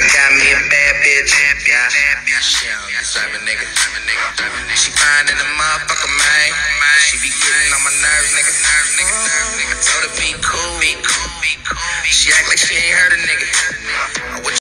got me a bad bitch. Yeah, she don't deserve a nigga. She fine in the motherfucker, man. She be getting on my nerves, nigga. I told her be